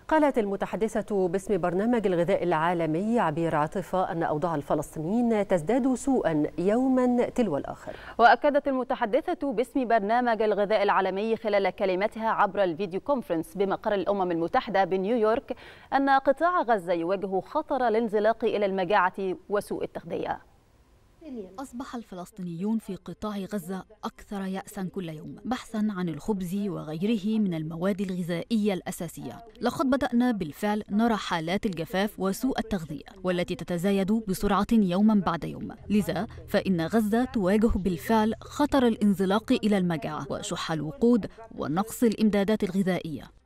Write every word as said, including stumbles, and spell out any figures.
قالت المتحدثة باسم برنامج الغذاء العالمي عبير عاطفة أن أوضاع الفلسطينيين تزداد سوءا يوما تلو الآخر. وأكدت المتحدثة باسم برنامج الغذاء العالمي خلال كلمتها عبر الفيديو كونفرنس بمقر الأمم المتحدة بنيويورك أن قطاع غزة يواجه خطر الانزلاق إلى المجاعة وسوء التغذية. أصبح الفلسطينيون في قطاع غزة أكثر يأسا كل يوم بحثا عن الخبز وغيره من المواد الغذائية الأساسية. لقد بدأنا بالفعل نرى حالات الجفاف وسوء التغذية والتي تتزايد بسرعة يوما بعد يوم، لذا فإن غزة تواجه بالفعل خطر الانزلاق إلى المجاعة وشح الوقود ونقص الإمدادات الغذائية.